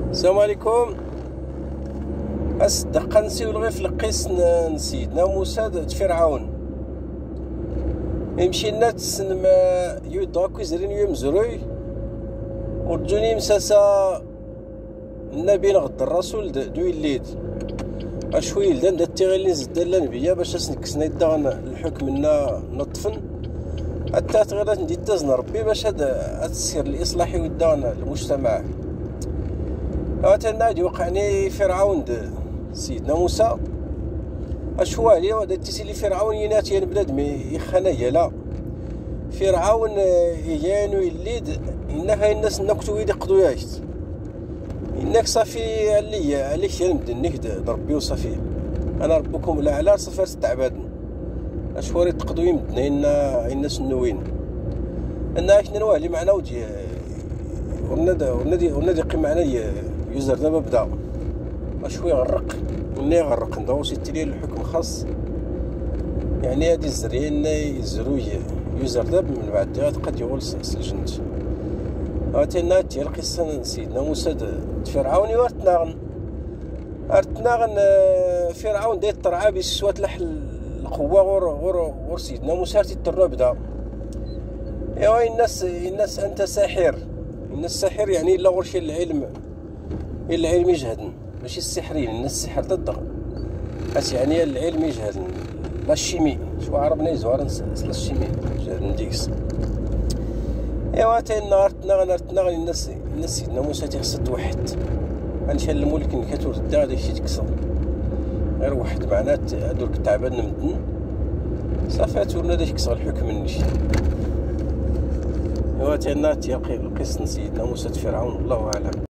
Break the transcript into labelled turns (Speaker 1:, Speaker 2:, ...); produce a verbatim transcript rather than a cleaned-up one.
Speaker 1: السلام عليكم. أصدق نسيو غير في القس سيدنا موسى د فرعون يمشينا تسنم يدرك ويزرين يمزروي ورجوني مساسا النبي نغد الرسول دو يليد اشوي لدان دا التيغيلين زد لا نبيا باش اسنكسنا يدغن الحكم لنا نطفن حتى تغيرات ندي تزن ربي باش هذا تسير الاصلاح يدغن المجتمع. هاتنا وقعني فرعون سيدنا موسى اشوالي ودا تسيلي فرعون يناتي بلاد يخنايا لا فرعون يانو يليد انها الناس نكتو يدقدو يايت انك صافي عليا عليك يا مدنك ربي وصافي انا ربكم الاعلى صفر استعبادنا اشواري تقدو يمدنا ان الناس النوين انا كنا نوالي معنا وجي ورنا ورنا ورنا دقي معنا يوزر دابا بدا اشوي غرق مني غرق ندور سيتي لي الحكم خاص يعني هادي الزريان يزرو يوزر دابا من بعد قد يغول سجنت. هاتينا تي القصه سيدنا موسى فرعون ورتناغن ارتناغن فرعون داير طرعا بسوات لح القوه غور غور غور سيدنا موسى تيطرو بدا ايوا الناس الناس انت ساحر الناس ساحر يعني الا غير شي العلم العلم يجهدن ماشي السحرين الناس السحر ضدهم بس يعني العلم يجهدن لا الشيمي شو عربنا يزوار لا الشيمي جهدن ديكس ايوا تينا رتنا رتنا الناس الناس سيدنا موسى تيخصد واحد غنشال الملك كتور دا داكشي تكسر غير واحد معنات هادوك التعبان مدن صافي تورنا داك يكسر الحكم نشي. ايوا تينا تيلقي القصه سيدنا موسى فرعون الله اعلم.